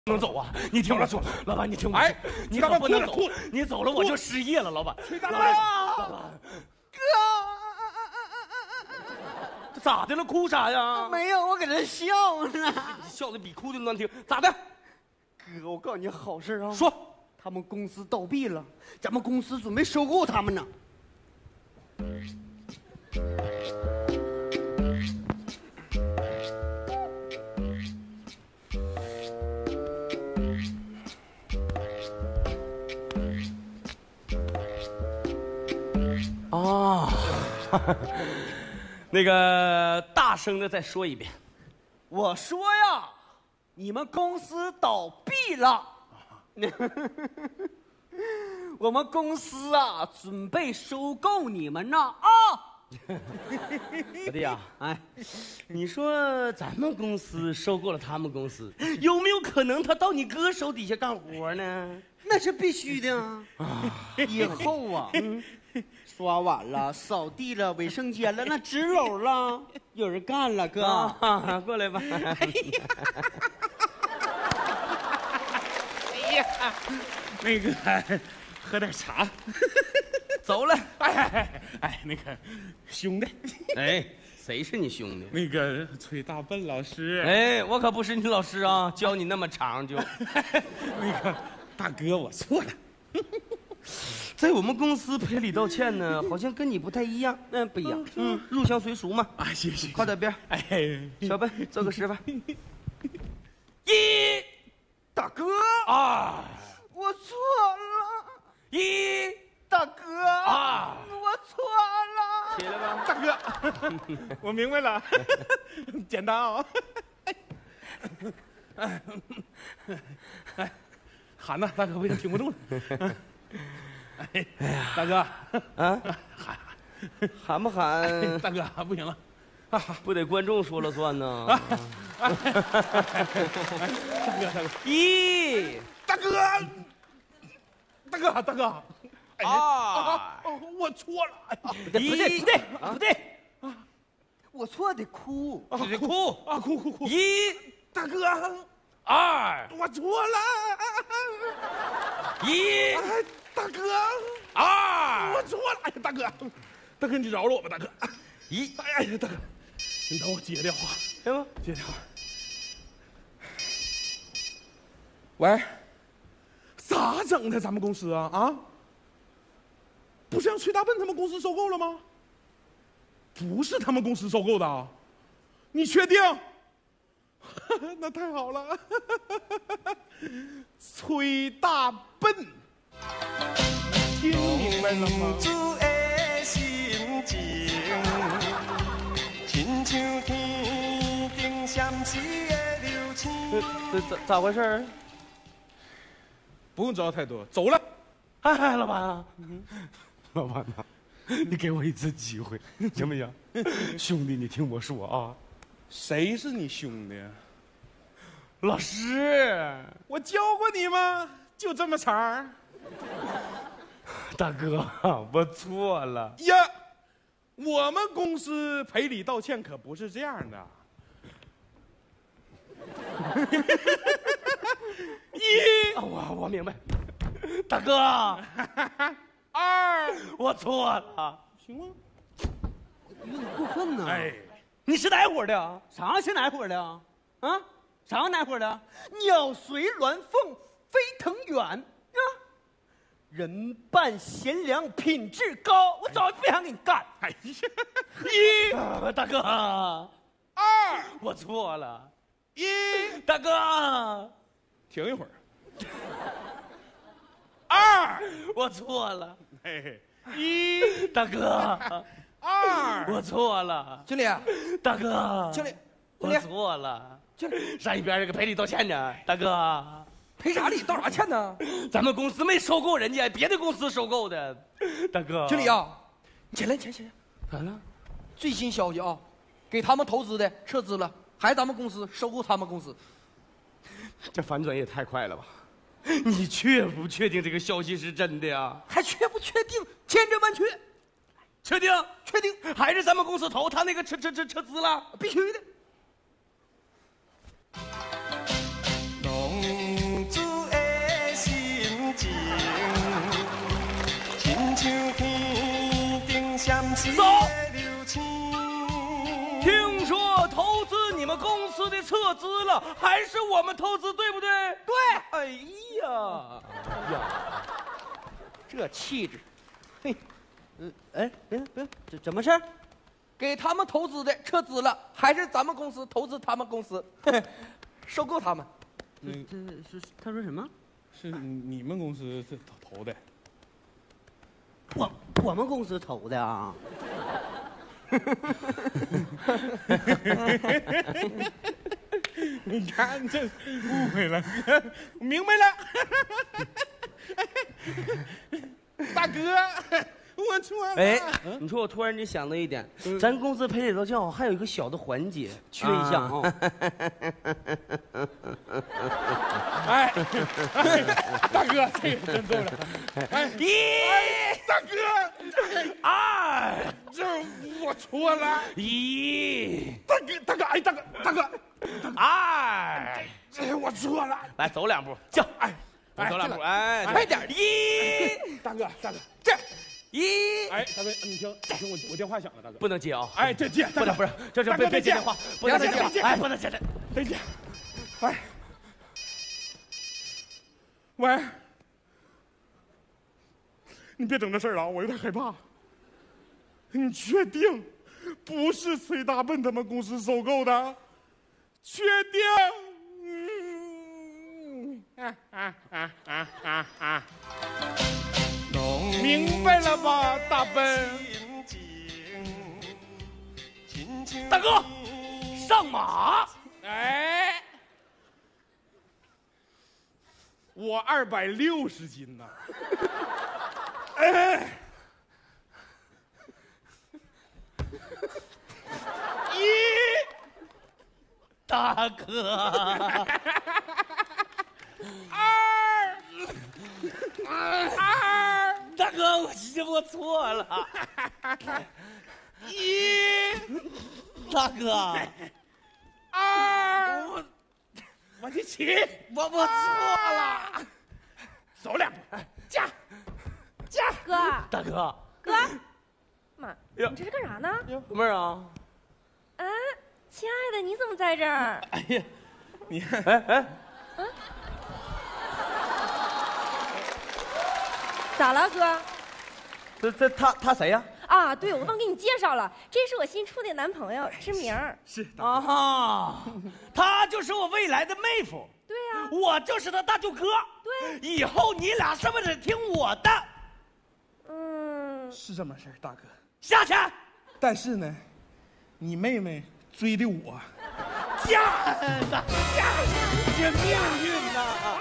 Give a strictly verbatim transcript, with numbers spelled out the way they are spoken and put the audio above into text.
不能走啊！你听我说，老板，你听我说，你可不能走，你走了我就失业了，老板。 崔大笨， 老板， 哥， 这咋的了？哭啥呀？ 没有，我搁这笑呢。 笑的比哭的难听，咋的？ 哥，我告诉你好事啊！ 说， 他们公司倒闭了，咱们公司准备收购他们呢。 哦，那个大声的再说一遍。 我说呀，你们公司倒闭了。我们公司啊，准备收购你们呢啊！ 老弟呀，哎，你说咱们公司收购了他们公司，有没有可能他到你哥手底下干活呢？ 那是必须的啊！以后啊，嗯，刷碗了、扫地了、卫生间了，那纸篓了，有人干了，哥， 啊、过来吧。 哎呀，那个喝点茶， 走了。 哎哎哎，那个兄弟， 哎，谁是你兄弟？ 那个崔大笨老师。 哎，我可不是你老师啊，教你那么长就。 那个大哥，我错了。 在我们公司赔礼道歉呢，好像跟你不太一样。嗯，不一样。嗯，入乡随俗嘛。 啊，谢谢。 靠点边。 哎， 小笨，做个示范。一， 大哥啊， 我错了。 一， 大哥啊， 我错了。 起来吧， 大哥，我明白了，简单啊。哎，哎，喊呐，大哥，我已经挺不住了。哎呀，大哥， 啊，喊喊不喊？ 大哥，不行了， 不得观众说了算呢。 大哥，大哥， 一， 大哥，大哥，大哥， 啊， 我错了， 不对，不对，不对，不对， 我错得哭， 你得哭啊，哭哭哭！ 一， 大哥， 二， 我错了， 一， 大哥， 二， 我错了，哎呀，大哥，大哥，你饶了我吧，大哥。 一， 哎呀，大哥，你等我接电话， 行吗？ 接电话。喂，咋整的？咱们公司啊啊，不是让崔大笨他们公司收购了吗？不是他们公司收购的，你确定？那太好了，崔大笨，听明白了吗？ 这咋咋回事？ 不用知道太多，走了。 哎哎，老板啊，老板呐，你给我一次机会，行不行？兄弟，你听我说啊， 谁是你兄弟？ 老师， 我教过你吗？就这么茬儿。 大哥，我错了呀，我们公司赔礼道歉可不是这样的。一， 啊我我明白，大哥， 二， 我错了， 行吗？ 有点过分呢。 哎， 你是哪伙的？ 啥是哪伙的啊？啊，啥哪伙的？鸟随鸾凤飞腾远啊！人伴贤良，品质高，我早就不想跟你干。 哎呀， 一，啊大哥， 二， 我错了， 一， 大哥， 停一会儿。二， 我错了， 嘿，一， 大哥， 二， 我错了， 经理， 大哥， 经理， 我错了， 经理， 上一边这个赔礼道歉呢，大哥。 赔啥礼？道啥歉呢？ 咱们公司没收购人家，别的公司收购的，大哥。 经理啊，你起来，起来，起来！ 咋了？ 最新消息啊，给他们投资的撤资了，还是咱们公司收购他们公司。 这反转也太快了吧！你确不确定这个消息是真的呀？ 还确不确定？千真万确， 确定？ 确定， 还是咱们公司投他那个撤撤撤撤资了？ 必须的。 农了，还是我们投资，对不对？ 对， 哎呀呀， 这气质，嘿，嗯，哎，别别，这怎么事儿？ 给他们投资的撤资了，还是咱们公司投资他们公司，收购他们。 这这是他说什么？ 是你们公司是投投的。 我我们公司投的啊。 你看这误会了，我明白了。大哥，我错了。 哎，你说我突然间想到一点，咱公司赔礼道歉好还有一个小的环节缺一项啊。 哎，大哥，这个真对了。哎， 一， 大哥， 二， 这我错了。 一， 大哥，大哥，哎，大哥，大哥， 二， 这我错了。 来走两步，叫， 哎， 我走两步， 这个哎，快点，一， 大哥，大哥， 这，一， 哎，大哥，你听，听我我电话响了，大哥。 不能接啊！ 哎，这接， 不能，不是，这这别别接电话，不能接电话，哎，不能接电。 再见。哎，喂，你别整这事儿了，我有点害怕。你确定不是崔大笨他们公司收购的？确定？嗯，啊啊啊啊啊啊！明白了吧，大笨？ 大哥，上马！ 哎，我二百六十斤呐！哎，一， 大哥， 二，二， 大哥，我我错了， 一， 大哥， 二， 我往起起， 我我错了， 走两步，加，加， 哥， 大哥， 哥，妈， 呀你这是干啥呢？ 妹儿啊， 啊，亲爱的，你怎么在这儿？ 哎呀， 你看， 哎哎， 咋了，哥？ 这这他他谁呀？ 啊，对，我忘给你介绍了，这是我新处的男朋友，志明。 是啊哈，他就是我未来的妹夫， 对呀、 我就是他大舅哥。 对， 以后你俩是不是得听我的？ 嗯， 是这么事儿，大哥。 下去， 但是呢，你妹妹追的我。 嫁的，嫁，这命运呐！